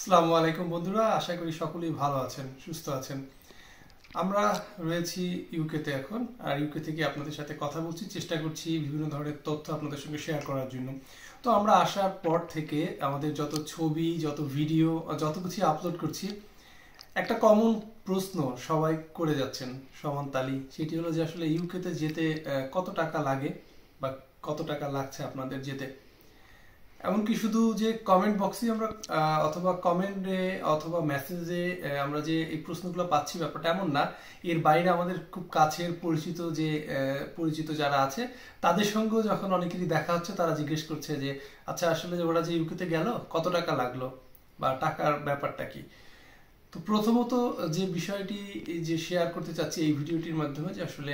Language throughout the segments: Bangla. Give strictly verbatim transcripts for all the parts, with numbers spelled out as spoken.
আসসালামু আলাইকুম বন্ধুরা, আশা করি সকলেই ভালো আছেন, সুস্থ আছেন। আমরা রয়েছি ইউকেতে এখন, আর ইউকে থেকে আপনাদের সাথে কথা বলছি, চেষ্টা করছি বিভিন্ন ধরনের তথ্য আপনাদের সঙ্গে শেয়ার করার জন্য। তো আমরা আসার পর থেকে আমাদের যত ছবি, যত ভিডিও, যত কিছু আপলোড করছি, একটা কমন প্রশ্ন সবাই করে যাচ্ছেন সমান তালি, সেটি হলো যে আসলে ইউকেতে যেতে আহ, কত টাকা লাগে বা কত টাকা লাগছে আপনাদের যেতে। এমনকি শুধু যে কমেন্ট বক্সে আমরা আহ, অথবা কমেন্টে অথবা মেসেজে আমরা যে এই প্রশ্নগুলো পাচ্ছি, ব্যাপারটা এমন না। এর বাইরে আমাদের খুব কাছের পরিচিত যে আহ, পরিচিত যারা আছে, তাদের সঙ্গেও যখন অনেকেরই দেখা হচ্ছে, তারা জিজ্ঞেস করছে যে আচ্ছা, আসলে যে ওরা যে ইউকেতে গেল কত টাকা লাগলো বা টাকার ব্যাপারটা কি। তো প্রথমত যে বিষয়টি এই যে শেয়ার করতে চাচ্ছি এই ভিডিওটির মাধ্যমে, যে আসলে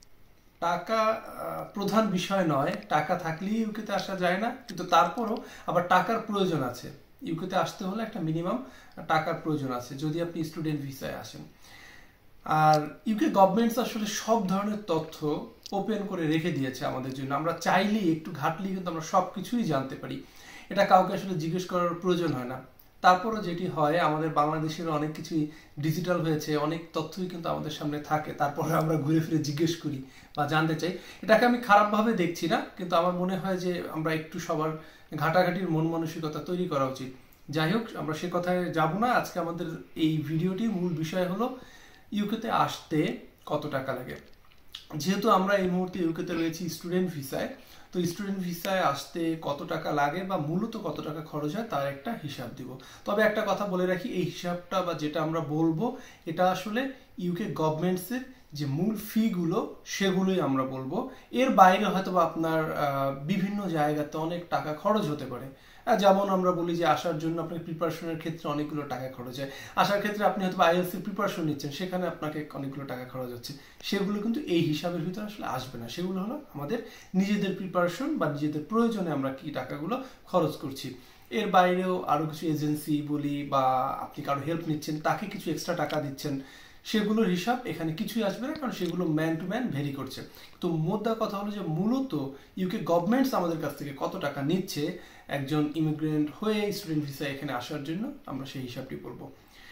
টাকা আহ, প্রধান বিষয় নয়। টাকা থাকলেই ইউকেতে আসা যায় না, কিন্তু তারপরও আবার টাকার প্রয়োজন আছে। ইউকেতে আসতে হলে একটা মিনিমাম টাকার প্রয়োজন আছে যদি আপনি স্টুডেন্ট ভিসায় আসেন। আর ইউকে গভর্নমেন্টস আসলে সব ধরনের তথ্য ওপেন করে রেখে দিয়েছে আমাদের জন্য। আমরা চাইলেই একটু ঘাটলেই কিন্তু আমরা সব কিছুই জানতে পারি। এটা কাউকে আসলে জিজ্ঞেস করার প্রয়োজন হয় না। তারপরও যেটি হয়, আমাদের বাংলাদেশের অনেক কিছুই ডিজিটাল হয়েছে, অনেক তথ্যই কিন্তু আমাদের সামনে থাকে, তারপরে আমরা ঘুরে ফিরে জিজ্ঞেস করি বা জানতে চাই। এটাকে আমি খারাপভাবে দেখছি না, কিন্তু আমার মনে হয় যে আমরা একটু সবার ঘাটাঘাটির মন মানসিকতা তৈরি করা উচিত। যাই হোক, আমরা সে কথায় যাব না। আজকে আমাদের এই ভিডিওটির মূল বিষয় হলো ইউকেতে আসতে কত টাকা লাগে। যেহেতু আমরা এই মুহূর্তে ইউকেতে রয়েছি স্টুডেন্ট ভিসায়, তো স্টুডেন্ট ভিসায় আসতে কত টাকা লাগে বা মূলত কত টাকা খরচ হয় তার একটা হিসাব দিব। তবে একটা কথা বলে রাখি, এই হিসাবটা বা যেটা আমরা বলবো, এটা আসলে ইউকে গভর্নমেন্টসের যে মূল ফিগুলো সেগুলোই আমরা বলবো। এর বাইরে হয়তো বা আপনার বিভিন্ন জায়গাতে অনেক টাকা খরচ হতে পারে। যেমন আমরা বলি যে আসার জন্য আপনার প্রিপারেশনের ক্ষেত্রে অনেকগুলো টাকা খরচ হয়। আসার ক্ষেত্রে আপনি হয়তো আইএলটিএস এর প্রিপারেশন নিচ্ছেন, সেখানে আপনাকে অনেকগুলো টাকা খরচ হচ্ছে। সেগুলো কিন্তু এই হিসাবের ভিতরে আসলে আসবে না। সেগুলো হলো আমাদের নিজেদের প্রিপারেশন বা নিজেদের প্রয়োজনে আমরা কি টাকাগুলো খরচ করছি। এর বাইরেও আরো কিছু এজেন্সি বলি বা আপনি কারো হেল্প নিচ্ছেন, তাকে কিছু এক্সট্রা টাকা দিচ্ছেন, সেগুলোর হিসাব এখানে কিছুই আসবে না, কারণ সেগুলো ম্যান টু ম্যান ভেরি করছে। তো মোদ্দা কথা হলো যে মূলত ইউকে গভর্নমেন্টস আমাদের কাছ থেকে কত টাকা নিচ্ছে একজন ইমিগ্রেন্ট হয়ে স্টুডেন্ট ভিসা এখানে আসার জন্য, আমরা সেই হিসাবটি বলবো।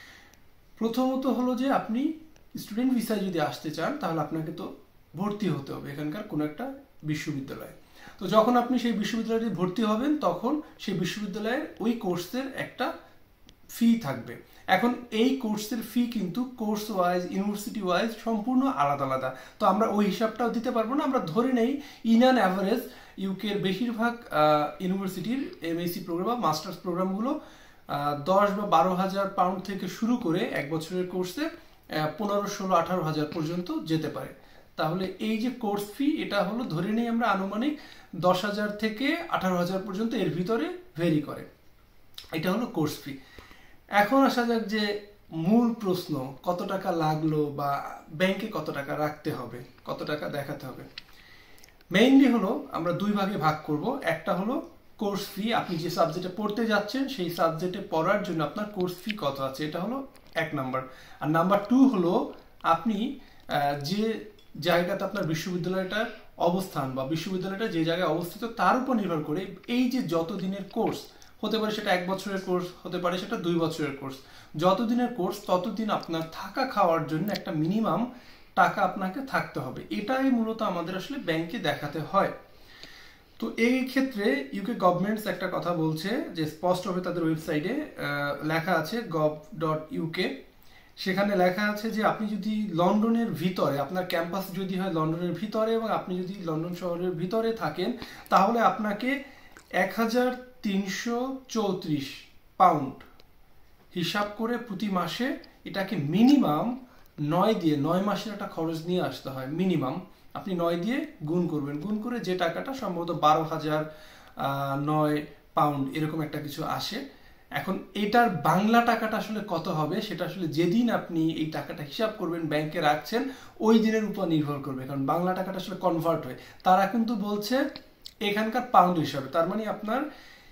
প্রথমত হলো যে আপনি স্টুডেন্ট ভিসায় যদি আসতে চান, তাহলে আপনাকে তো ভর্তি হতে হবে এখানকার কোনো একটা বিশ্ববিদ্যালয়ে। তো যখন আপনি সেই বিশ্ববিদ্যালয়ে ভর্তি হবেন, তখন সেই বিশ্ববিদ্যালয়ের ওই কোর্সের একটা ফি থাকবে। এখন এই কোর্সের ফি কিন্তু কোর্স ওয়াইজ, ইউনিভার্সিটি ওয়াইজ সম্পূর্ণ আলাদা আলাদা। তো আমরা ওই হিসাবটাও দিতে পারবো না। আমরা ধরে নেই ইন অ্যান অ্যাভারেজ ইউকের বেশিরভাগ ইউনিভার্সিটির এমএসসি প্রোগ্রাম বা মাস্টার্স প্রোগ্রামগুলো দশ বা বারো হাজার পাউন্ড থেকে শুরু করে এক বছরের কোর্সে পনেরো ষোলো আঠারো হাজার পর্যন্ত যেতে পারে। তাহলে এই যে কোর্স ফি, এটা হলো ধরে নেই আমরা আনুমানিক দশ হাজার থেকে আঠারো হাজার পর্যন্ত, এর ভিতরে ভেরি করে। এটা হলো কোর্স ফি। এখন আসা যাক যে মূল প্রশ্ন, কত টাকা লাগলো বা ব্যাংকে কত টাকা রাখতে হবে, কত টাকা দেখাতে হবে। মেইনলি হলো আমরা দুই ভাগে ভাগ করব। একটা হলো কোর্স ফি, আপনি যে সাবজেক্টে পড়তে যাচ্ছেন সেই সাবজেক্টে পড়ার জন্য আপনার কোর্স ফি কত আছে, এটা হলো এক নাম্বার। আর নাম্বার টু হলো আপনি যে জায়গাতে আপনার বিশ্ববিদ্যালয়টার অবস্থান বা বিশ্ববিদ্যালয়টা যে জায়গায় অবস্থিত, তার উপর নির্ভর করে এই যে যত দিনের কোর্স হতে পারে, সেটা এক বছরের কোর্স হতে পারে, সেটা দুই বছরের কোর্স, যতদিনের কোর্স ততদিন আপনার থাকা খাওয়ার জন্য একটা মিনিমাম টাকা আপনাকে থাকতে হবে। এটাই মূলত আমাদের আসলে ব্যাংকে দেখাতে হয়। তো এই ক্ষেত্রে ইউকে গভর্নমেন্টস একটা কথা বলছে, যে স্পষ্টভাবে তাদের ওয়েবসাইটে লেখা আছে গভ ডট ইউকে, সেখানে লেখা আছে যে আপনি যদি লন্ডনের ভিতরে, আপনার ক্যাম্পাস যদি হয় লন্ডনের ভিতরে এবং আপনি যদি লন্ডন শহরের ভিতরে থাকেন, তাহলে আপনাকে এক হাজার তিনশো চৌত্রিশ পাউন্ড হিসাব করে প্রতি মাসে এটাকে মিনিমাম নয় দিয়ে, নয় মাসের একটা খরচ নিয়ে আসতে হয় মিনিমাম। আপনি নয় দিয়ে গুণ করবেন, গুণ করে যে টাকাটা সম্ভবত বারো হাজার নয় পাউন্ড এরকম একটা কিছু আসে। এখন এটার বাংলা টাকাটা আসলে কত হবে, সেটা আসলে যেদিন আপনি এই টাকাটা হিসাব করবেন, ব্যাংকে রাখছেন, ওই দিনের উপর নির্ভর করবে, কারণ বাংলা টাকাটা আসলে কনভার্ট হয়। তারা কিন্তু বলছে এখানকার পাউন্ড হিসাবে, তার মানে আপনার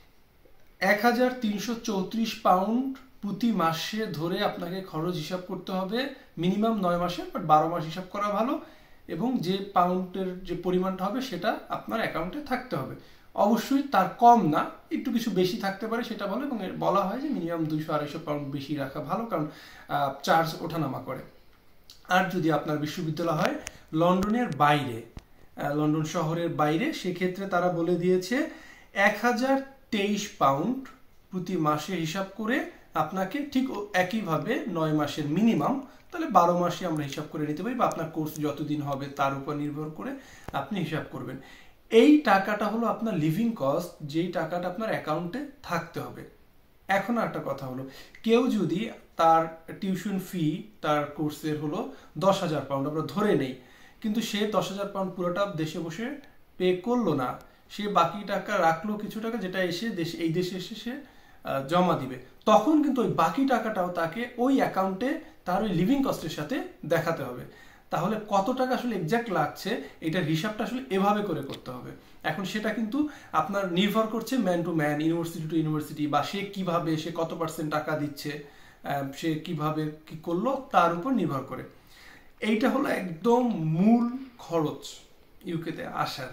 এক হাজার তিনশো চৌত্রিশ পাউন্ড প্রতি মাসে ধরে আপনাকে খরচ হিসাব করতে হবে মিনিমাম নয় মাসে, বাট বারো মাস হিসাব করা ভালো। এবং যে পাউন্ডের যে পরিমাণটা হবে সেটা আপনার অ্যাকাউন্টে থাকতে হবে। অবশ্যই তার কম না, একটু কিছু বেশি থাকতে পারে সেটা বলে, এবং বলা হয় যে মিনিমাম দুইশো আড়াইশো পাউন্ড বেশি রাখা ভালো, কারণ চার্জ ওঠানামা করে। আর যদি আপনার বিশ্ববিদ্যালয় হয় লন্ডনের বাইরে, লন্ডন শহরের বাইরে, সেক্ষেত্রে তারা বলে দিয়েছে এক হাজার তেইশ পাউন্ড প্রতি মাসে হিসাব করে আপনাকে ঠিক একইভাবে নয় মাসের মিনিমাম, তাহলে বারো মাসে আমরা হিসাব করে নিতে পারি, বা আপনার কোর্স যতদিন হবে তার উপর নির্ভর করে আপনি হিসাব করবেন। এই টাকাটা হলো আপনার লিভিং কস্ট, যেই টাকাটা আপনার অ্যাকাউন্টে থাকতে হবে। এখন একটা কথা হলো, কেউ যদি তার টিউশন ফি তার কোর্সের হলো দশ হাজার পাউন্ড আমরা ধরে নেই, কিন্তু সে দশ হাজার পাউন্ড পুরোটা দেশে বসে পে করলো না, সে বাকি টাকা রাখলো কিছু টাকা, যেটা এসে দেশে এই দেশে এসে সে জমা দিবে, তখন কিন্তু ওই বাকি টাকাটাও তাকে ওই অ্যাকাউন্টে তার ওই লিভিং কস্টের সাথে দেখাতে হবে। তাহলে কত টাকা আসলে এক্সাক্ট লাগছে এটার হিসাবটা আসলে এভাবে করে করতে হবে। এখন সেটা কিন্তু আপনার নির্ভর করছে man to man, university to university, বা সে কিভাবে, সে কত পার্সেন্ট টাকা দিচ্ছে, সে কিভাবে কি করলো তার উপর নির্ভর করে। এইটা হলো একদম মূল খরচ ইউকেতে আসার।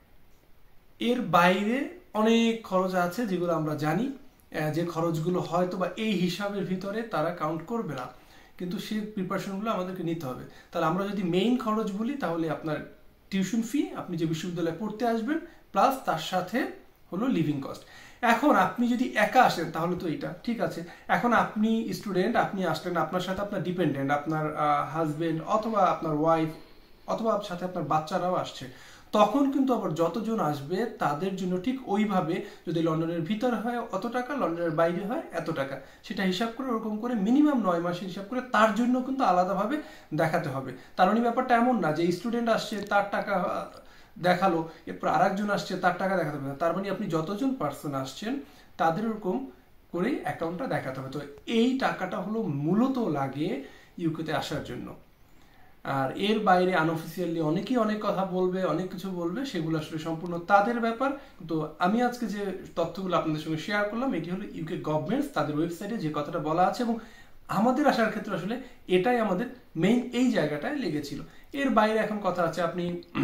এর বাইরে অনেক খরচ আছে যেগুলো আমরা জানি, যে খরচগুলো হয়তো বা এই হিসাবের ভিতরে তারা কাউন্ট করবে না, কিন্তু সেই প্রিপারেশনগুলো আমাদেরকে নিতে হবে। তাহলে আমরা যদি মেইন খরচ বলি, তাহলে আপনার টিউশন ফি, আপনি যে বিশ্ববিদ্যালয়ে পড়তে আসবেন, প্লাস তার সাথে হলো লিভিং কস্ট। এখন আপনি যদি একা আসেন তাহলে তো এটা ঠিক আছে। এখন আপনি স্টুডেন্ট, আপনি আসলেন, আপনার সাথে আপনার ডিপেন্ডেন্ট, আপনার হাজবেন্ড অথবা আপনার ওয়াইফ অথবা সাথে আপনার বাচ্চারাও আসছে, তখন কিন্তু আবার যতজন আসবে তাদের জন্য ঠিক ওইভাবে, যদি লন্ডনের ভিতরে হয় অত টাকা, লন্ডনের বাইরে হয় এত টাকা, সেটা হিসাব করে ওরকম করে মিনিমাম নয় মাসে হিসাব করে তার জন্য কিন্তু আলাদাভাবে দেখাতে হবে। তার মানে ব্যাপারটা এমন না যে স্টুডেন্ট আসছে তার টাকা দেখালো, এরপর আর একজন আসছে তার টাকা দেখাতে হবে না। তার মানে আপনি যতজন পার্সন আসছেন তাদের ওরকম করে অ্যাকাউন্টটা দেখাতে হবে। তো এই টাকাটা হলো মূলত লাগে ইউকেতে আসার জন্য। আর এর বাইরে আনঅফিসিয়ালি অনেকেই অনেক কথা বলবে, অনেক কিছু বলবে, সেগুলো আসলে সম্পূর্ণ তাদের ব্যাপার। তো আমি আজকে যে তথ্যগুলো আপনাদের সঙ্গে শেয়ার করলাম, এটি হলো ইউকে গভর্নমেন্টস তাদের ওয়েবসাইটে যে কথাটা বলা আছে, এবং আমাদের আসার ক্ষেত্রে আসলে এটাই আমাদের মেইন এই জায়গাটায় লেগেছিল। এর বাইরে এখন কথা আছে, আপনি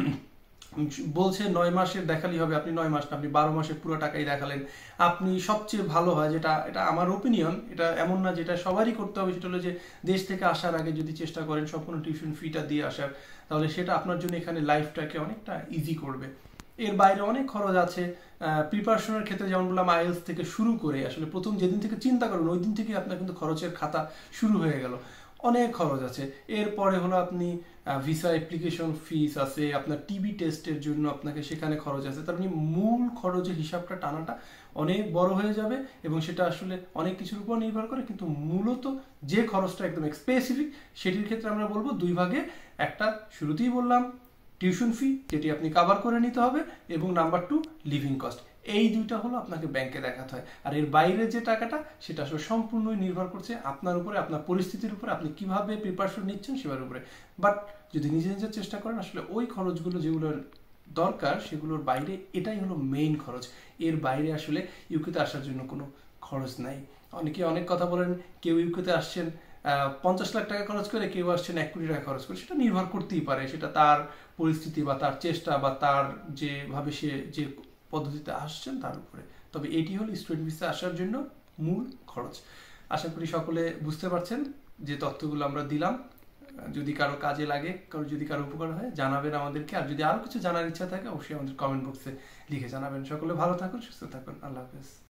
বলছে নয় মাসের দেখালেই হবে, আপনি নয় মাস না, আপনি বারো মাসের পুরো টাকাই দেখালেন, আপনি সবচেয়ে ভালো হয়, যেটা এটা আমার ওপিনিয়ন, এটা এমন না যেটা সবারই করতে হবে, সেটা হলো যে দেশ থেকে আসার আগে যদি চেষ্টা করেন সম্পূর্ণ টিউশন ফিটা দিয়ে আসার, তাহলে সেটা আপনার জন্য এখানে লাইফটাকে অনেকটা ইজি করবে। এর বাইরে অনেক খরচ আছে প্রিপারেশনের ক্ষেত্রে, যেমন বললাম আইএলটিএস থেকে শুরু করে, আসলে প্রথম যেদিন থেকে চিন্তা করবেন ওই দিন থেকে আপনার কিন্তু খরচের খাতা শুরু হয়ে গেল, অনেক খরচ আছে। এরপরে হলো আপনি ভিসা অ্যাপ্লিকেশন ফিস আছে, আপনার টিবি টেস্টের জন্য আপনাকে সেখানে খরচ আছে। তার মানে মূল খরচের হিসাবটা টানাটা অনেক বড় হয়ে যাবে, এবং সেটা আসলে অনেক কিছুর উপর নির্ভর করে, কিন্তু মূলত যে খরচটা একদম স্পেসিফিক সেটির ক্ষেত্রে আমরা বলবো দুই ভাগে, একটা শুরুতেই বললাম টিউশন ফি, যেটি আপনি কভার করে নিতে হবে, এবং নাম্বার টু লিভিং কস্ট। এই দুইটা হলো আপনাকে ব্যাংকে দেখাতে হয়। আর এর বাইরে যে টাকাটা, সেটা আসলে সম্পূর্ণই নির্ভর করছে আপনার উপরে, আপনার পরিস্থিতির উপরে, আপনি কিভাবে প্রিপারেশন নিচ্ছেন সেটার উপরে। বাট যদি নিজে নিজে চেষ্টা করেন, আসলে ওই খরচগুলো যেগুলো দরকার সেগুলোর বাইরে এটাই হলো মেইন খরচ। এর বাইরে আসলে ইউকেতে আসার জন্য কোনো খরচ নাই। অনেকে অনেক কথা বলেন, কেউ ইউকেতে আসছেন পঞ্চাশ লাখ টাকা খরচ করে, কেউ আসছেন এক কোটি টাকা খরচ করে, সেটা নির্ভর করতেই পারে, সেটা তার পরিস্থিতি বা তার চেষ্টা বা তার যেভাবে সে যে পদ্ধতিতে আসছেন তার উপরে। তবে এটি হলো স্টুডেন্ট ভিসা আসার জন্য মূল খরচ। আশা করি সকলে বুঝতে পারছেন যে তথ্যগুলো আমরা দিলাম। যদি কারো কাজে লাগে, কারো যদি কারো উপকার হয় জানাবেন আমাদেরকে, আর যদি আরো কিছু জানার ইচ্ছা থাকে অবশ্যই আমাদের কমেন্ট বক্সে লিখে জানাবেন। সকলে ভালো থাকুন, সুস্থ থাকুন, আল্লাহ হাফেজ।